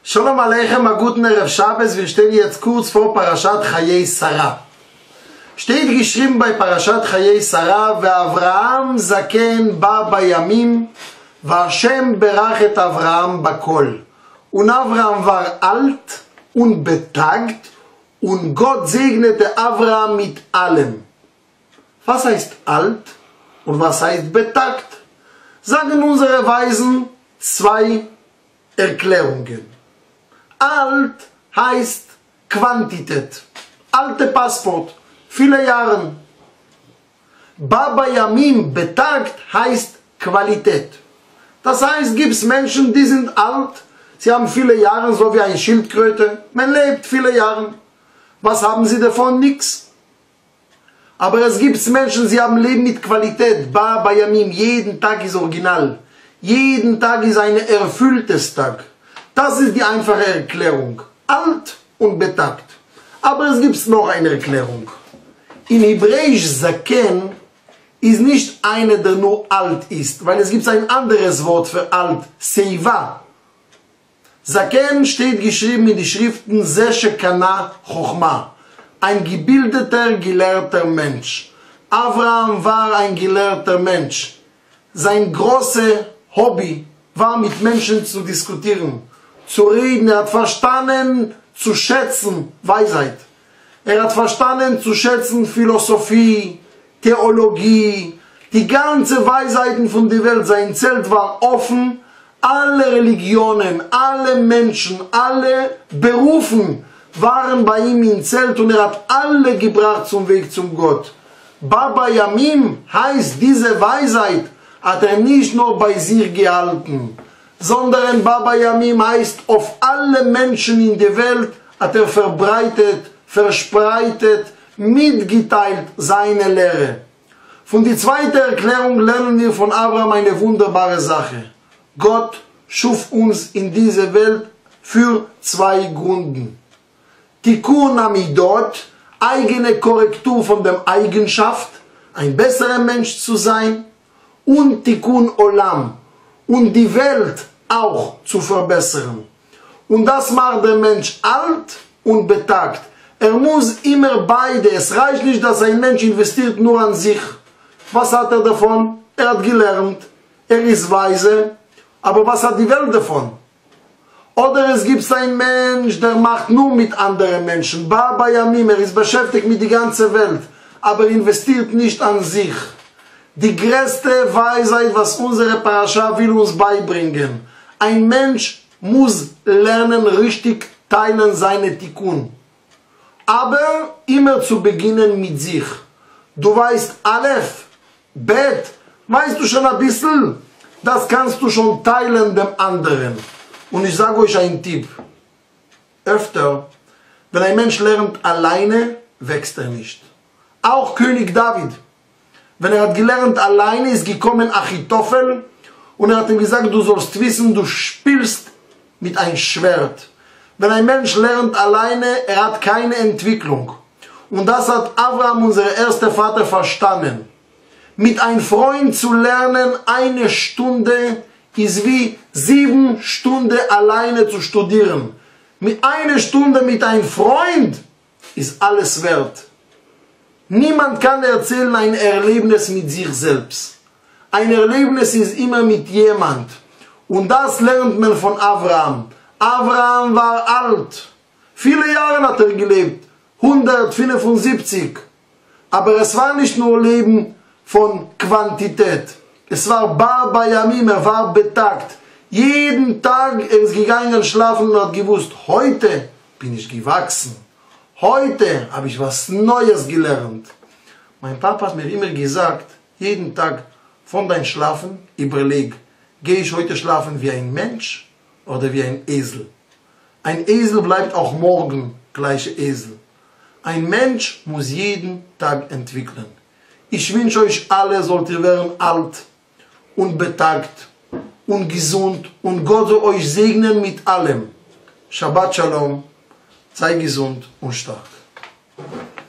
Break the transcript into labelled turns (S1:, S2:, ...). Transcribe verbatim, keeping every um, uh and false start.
S1: Shalom Aleichem, a guten Erev Shabbos. Wir stehen jetzt kurz vor Parashat Chayei Sarah. Steht geschrieben bei Parashat Chayei Sarah, Avraham zaken ba bayamim, Hashem berach et Avraham bakol. Und Avraham war alt und betagt und Gott segnete Avraham mit allem. Was heißt alt und was heißt betagt? Sagen unsere Weisen zwei Erklärungen. Alt heißt Quantität. Alte Passport. Viele Jahre. Baba Yamim, betagt, heißt Qualität. Das heißt, gibt es Menschen, die sind alt, sie haben viele Jahre, so wie eine Schildkröte. Man lebt viele Jahre. Was haben sie davon? Nichts. Aber es gibt Menschen, sie haben Leben mit Qualität. Baba Yamim, jeden Tag ist original. Jeden Tag ist ein erfülltes Tag. Das ist die einfache Erklärung. Alt und betagt. Aber es gibt noch eine Erklärung. In Hebräisch Zaken ist nicht einer, der nur alt ist, weil es gibt ein anderes Wort für alt, Seiva. Zaken steht geschrieben in die Schriften Seshe Kana Chochma. Ein gebildeter, gelehrter Mensch. Avraham war ein gelehrter Mensch. Sein großes Hobby war, mit Menschen zu diskutieren, zu reden. Er hat verstanden, zu schätzen Weisheit. Er hat verstanden, zu schätzen Philosophie, Theologie, die ganze Weisheiten von der Welt. Sein Zelt war offen. Alle Religionen, alle Menschen, alle Berufen waren bei ihm im Zelt und er hat alle gebracht zum Weg zum Gott. Baba Yamim heißt, diese Weisheit hat er nicht nur bei sich gehalten, sondern Baba Yamim heißt, auf alle Menschen in der Welt hat er verbreitet, verspreitet, mitgeteilt seine Lehre. Von der zweiten Erklärung lernen wir von Abraham eine wunderbare Sache. Gott schuf uns in dieser Welt für zwei Gründe. Tikkun Amidot, eigene Korrektur von der Eigenschaft, ein besserer Mensch zu sein, und Tikkun Olam, und die Welt auch zu verbessern. Und das macht der Mensch alt und betagt. Er muss immer beide. Es reicht nicht, dass ein Mensch investiert nur an sich. Was hat er davon? Er hat gelernt, er ist weise, aber was hat die Welt davon? Oder es gibt einen Mensch, der macht nur mit anderen Menschen. Baba Yamim, er ist beschäftigt mit der ganzen Welt, aber investiert nicht an sich. Die größte Weisheit, was unsere Parasha will uns beibringen. Ein Mensch muss lernen, richtig teilen seine Tikkun. Aber immer zu beginnen mit sich. Du weißt Aleph, Bet, weißt du schon ein bisschen? Das kannst du schon teilen dem anderen. Und ich sage euch einen Tipp. Öfter, wenn ein Mensch lernt alleine, wächst er nicht. Auch König David. Wenn er hat gelernt alleine, ist gekommen Achitophel und er hat ihm gesagt, du sollst wissen, du spielst mit einem Schwert. Wenn ein Mensch lernt alleine, er hat keine Entwicklung. Und das hat Abraham, unser erster Vater, verstanden. Mit einem Freund zu lernen, eine Stunde ist wie sieben Stunden alleine zu studieren. Mit einer Stunde mit einem Freund ist alles wert. Niemand kann erzählen ein Erlebnis mit sich selbst. Ein Erlebnis ist immer mit jemand. Und das lernt man von Abraham. Abraham war alt. Viele Jahre hat er gelebt. hundertfünfundsiebzig. Aber es war nicht nur Leben von Quantität. Es war Baba Yamim, er war betagt. Jeden Tag er ist gegangen schlafen und hat gewusst, heute bin ich gewachsen. Heute habe ich was Neues gelernt. Mein Papa hat mir immer gesagt, jeden Tag von deinem Schlafen überleg, gehe ich heute schlafen wie ein Mensch oder wie ein Esel? Ein Esel bleibt auch morgen gleiche Esel. Ein Mensch muss jeden Tag entwickeln. Ich wünsche euch alle, sollt ihr werden alt und betagt und gesund und Gott soll euch segnen mit allem. Shabbat Shalom, sei gesund und stark.